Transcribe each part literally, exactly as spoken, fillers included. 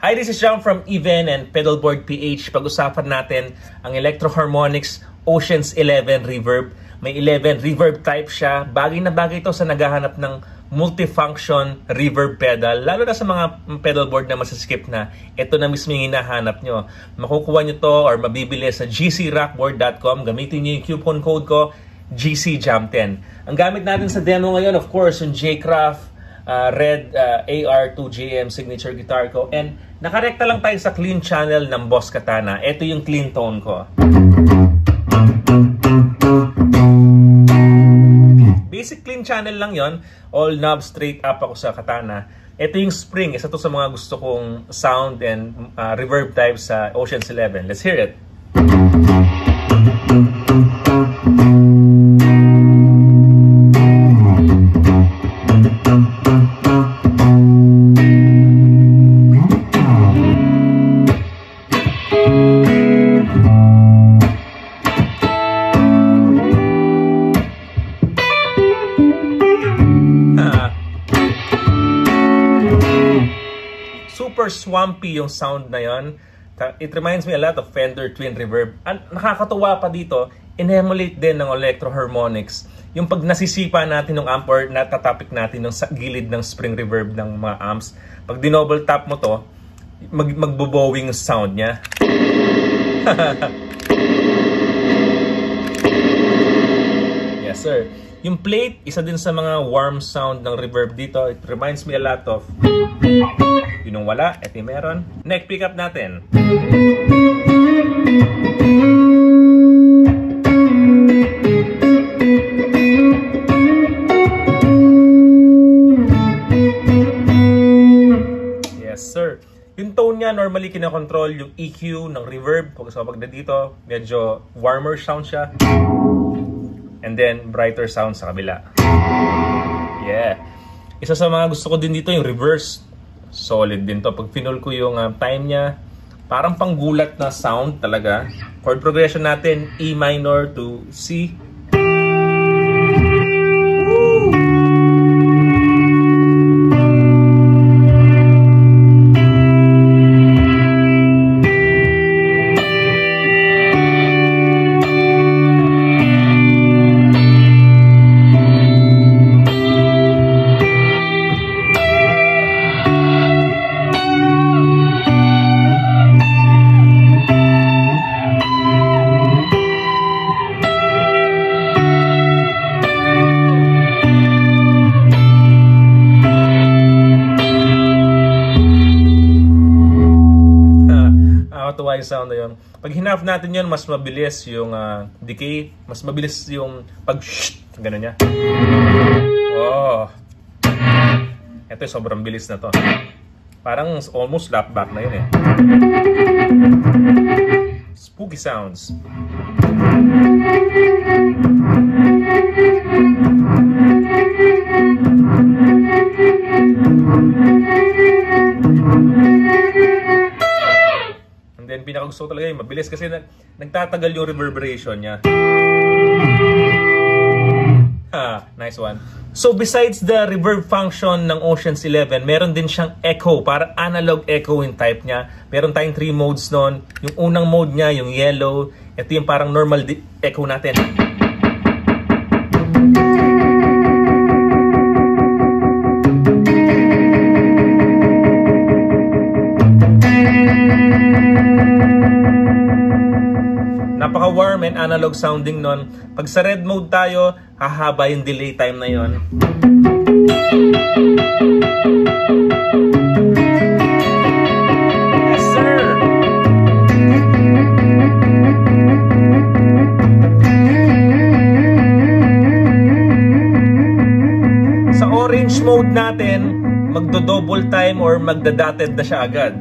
Hi, this is John from Even and Pedalboard P H. Pag-usapan natin ang Electro Harmonix Oceans eleven Reverb. May eleven reverb type siya. Bagay na bagay ito sa naghahanap ng multifunction reverb pedal. Lalo na sa mga pedalboard na masiskip na. Ito na mismo yung hinahanap nyo. Makukuha nyo to or mabibili sa g c rockboard dot com. Gamitin nyo yung coupon code ko, G C Jam ten. Ang gamit natin sa demo ngayon, of course, yung J-Craft Uh, Red uh, A R two J M signature guitar ko, and nakarekta lang tayo sa clean channel ng Boss Katana. Ito yung clean tone ko. Basic clean channel lang yon, all knob straight up ako sa Katana. Ito yung spring, isa to sa mga gusto kong sound and uh, reverb type sa Oceans eleven. Let's hear it. Super swampy yung sound na yon. It reminds me a lot of Fender Twin Reverb. At nakakatuwa pa dito, in-emulate din ng Electro Harmonix. Yung pag nasisipa natin ng amp or natatapik natin ng gilid ng spring reverb ng mga amps, pag dinoble tap mo to, mag magbobowing sound niya. Yes sir. Yung plate, isa din sa mga warm sound ng reverb dito. It reminds me a lot of... Yun yung wala, eto yung meron. Neck pickup natin. Yes sir. Yung tone niya, normally kinakontrol yung E Q ng reverb. Pag sa pagda dito, medyo warmer sound siya. And then, brighter sound sa kabila. Yeah. Isa sa mga gusto ko din dito, yung reverse. Solid din to. Pag finol ko yung uh, time niya, parang panggulat na sound talaga. Chord progression natin, E minor to C. Tuwa yung sound na yun. Pag hinaf natin yun, mas mabilis yung uh, decay, mas mabilis yung pag shh, gano'n niya. Oh. Ito yung sobrang bilis na to. Parang almost lap back na yun eh. Spooky sounds. Then pinakagusto ko talaga yung mabilis kasi nag nagtatagal yung reverberation niya. Ah, nice one. So besides the reverb function ng Oceans eleven, meron din siyang echo, para analog echoing type niya. Meron tayong three modes noon. Yung unang mode niya, yung yellow. Ito yung parang normal echo natin. Napaka-warm and analog sounding nun. Pag sa red mode tayo, hahaba yung delay time na yon. Yes, sir! Sa orange mode natin, magdo-double time or magda-dotted na siya agad.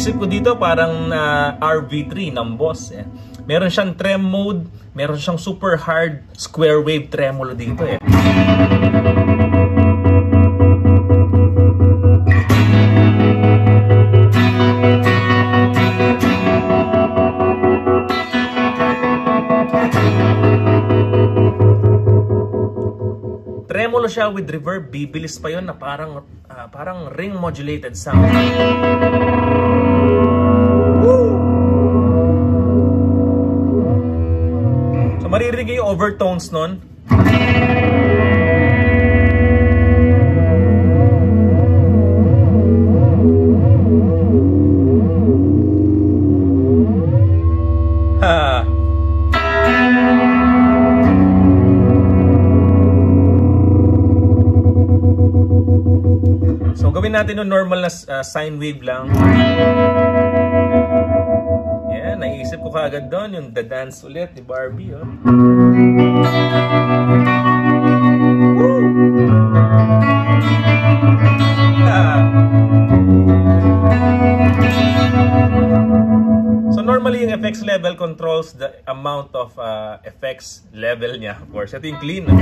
naisip ko dito parang uh, R V three ng Boss eh. Meron siyang trem mode, meron siyang super hard square wave tremolo dito eh. Tremolo siya with reverb, bibilis pa yon na parang uh, parang ring modulated sound. Maririnig yung overtones nun. Ha. So gawin natin yung normal na uh, sine wave lang. Naisip ko kaagad doon yung The Dance ulit ni Barbie, oh. Woo! Ah. So normally yung effects level controls the amount of uh, effects level niya. Of course, ito yung clean.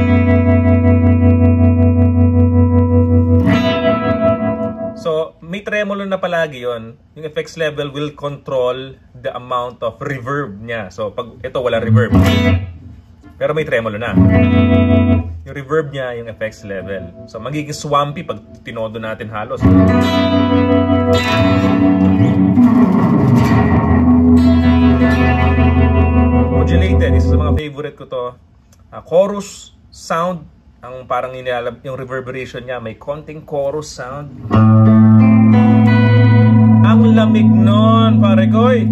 So, may tremolo na palagi yon. Yung effects level will control the amount of reverb niya. So, pag ito wala reverb. Pero may tremolo na. Yung reverb niya, yung effects level. So, magiging swampy pag tinodo natin halos. Modulated. Isa sa mga favorite ko to. Uh, chorus sound. Ang parang inilalab, yung reverberation niya, may konting chorus sound. Ang lamig nun, pare koy.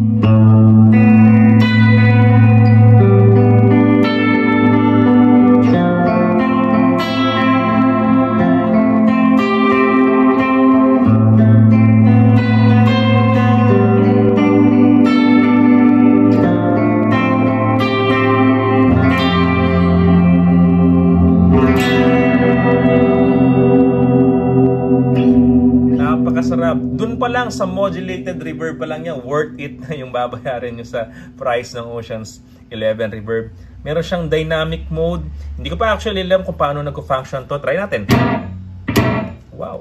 Doon pa lang sa modulated reverb pa lang yan, worth it na yung babayaran nyo sa price ng Oceans eleven reverb. Meron siyang dynamic mode. Hindi ko pa actually alam kung paano nag-function to. Try natin. Wow.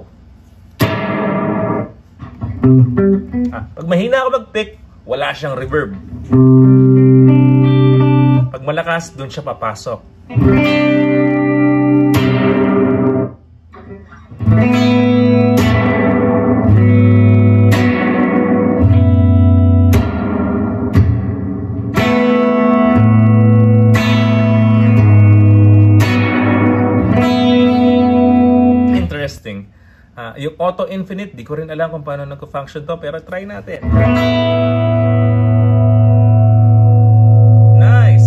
Ah, pag mahina ako mag-pick, wala siyang reverb. Pag malakas, doon siya papasok. Uh, yung auto infinite, di ko rin alam kung paano nag-function to, pero try natin. Nice!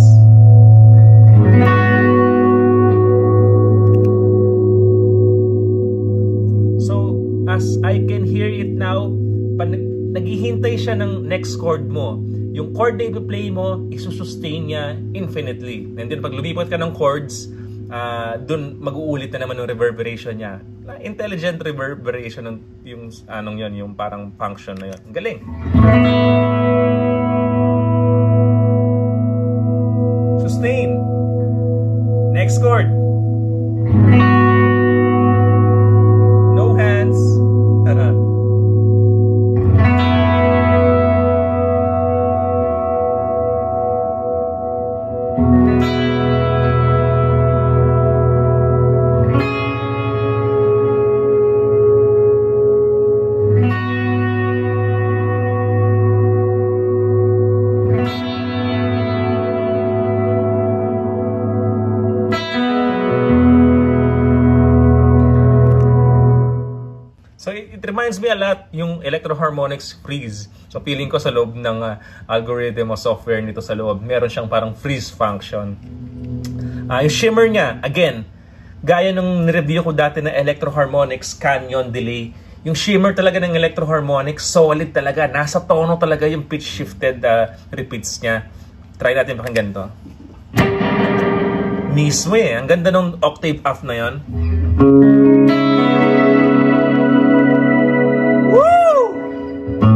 So, as I can hear it now, naghihintay siya ng next chord mo. Yung chord na i-play mo, isusustain niya infinitely. And then pag lumipot ka ng chords, uh, dun mag-uulit na naman yung reverberation niya. Intelligent reverberation ng yung anong yon, yung parang function na yon. Galing. Sustain. Next chord. No hands. So it reminds me a lot yung Electro Harmonix freeze. So feeling ko sa loob ng uh, algorithm o software nito sa loob, meron siyang parang freeze function. Uh, yung shimmer niya, again, gaya nung review ko dati na Electro Harmonix Canyon Delay, yung shimmer talaga ng Electro Harmonix, solid talaga. Nasa tono talaga yung pitch shifted uh, repeats niya. Try natin pakinggan to. Mismo eh. Ang ganda ng octave off na yon. Woo!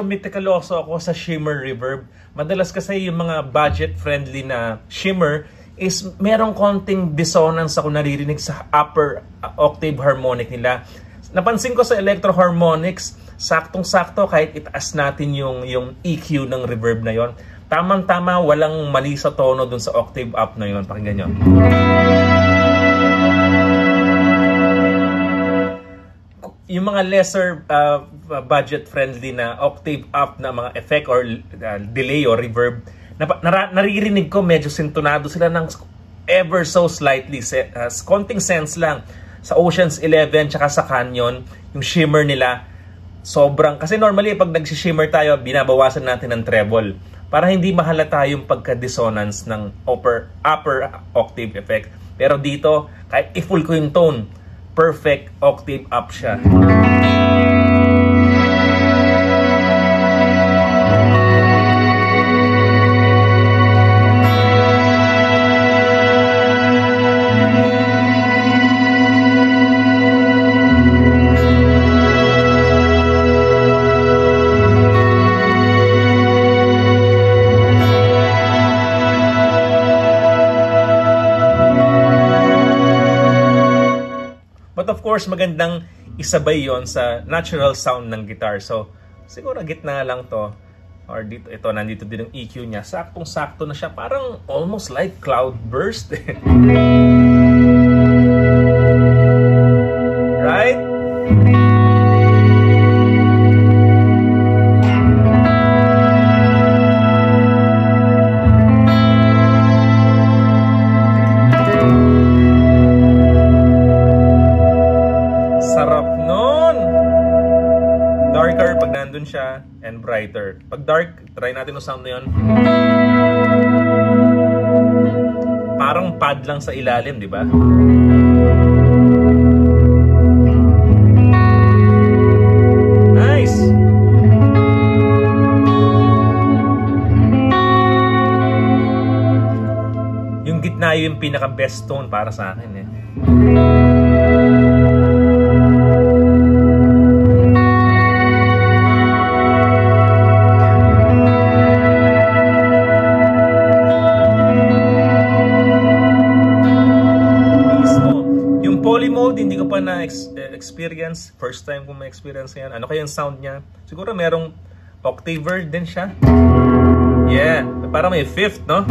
medyo meticuloso ako sa shimmer reverb. Madalas kasi yung mga budget-friendly na shimmer is merong konting dissonance ako naririnig sa upper octave harmonic nila. Napansin ko sa Electro Harmonics, saktong-sakto kahit itaas natin yung, yung E Q ng reverb na yon. Tamang-tama, walang mali sa tono dun sa octave up na yon. Pakinggan nyo. Yung mga lesser uh, budget-friendly na octave up na mga effect or uh, delay or reverb, na, nar naririnig ko medyo sintonado sila ng ever so slightly, uh, konting sense lang. Sa Oceans eleven tsaka sa Canyon, yung shimmer nila, sobrang, kasi normally pag nag-shimmer tayo, binabawasan natin ng treble para hindi mahalata yung pagka-dissonance ng upper, upper octave effect. Pero dito, kahit i-full ko yung tone, perfect octave up siya. But of course, magandang isabay yon sa natural sound ng guitar. So, siguro gitna lang to. Or dito, ito, nandito din yung E Q niya. Saktong-sakto na siya. Parang almost like cloudburst. Right? Sarap nun! Darker pag nandun siya and brighter. Pag dark, try natin yung sound na yun. Parang pad lang sa ilalim, di ba? Nice! Yung gitna yung pinaka best tone para sa akin eh. Poly mode, hindi ko pa na-experience. First time ko ma-experience yan. Ano kaya yung sound niya? Siguro merong octaver din siya. Yeah, parang may fifth, no?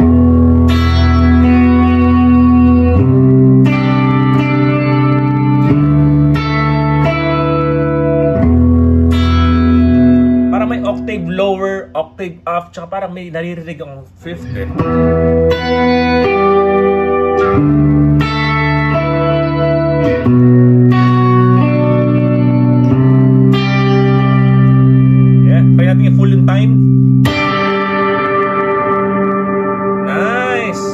Parang may octave lower, octave up, tsaka parang may naririnig ang fifth eh. Yeah, kaya natin yung full in time. Nice.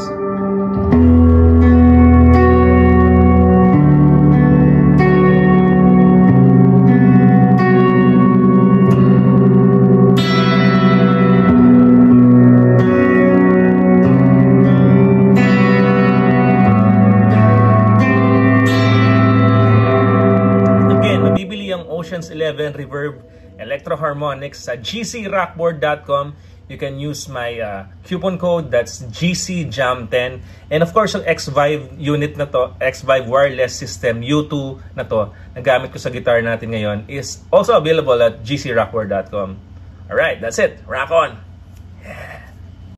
Oceans eleven Reverb Electro Harmonics sa g c rockboard dot com. You can use my uh, coupon code, that's G C Jam ten. And of course, yung X-Vive unit na to, X-Vive wireless system U two na to, na gamit ko sa guitar natin ngayon, is also available at g c rockboard dot com. Alright, that's it. Rock on! Yeah.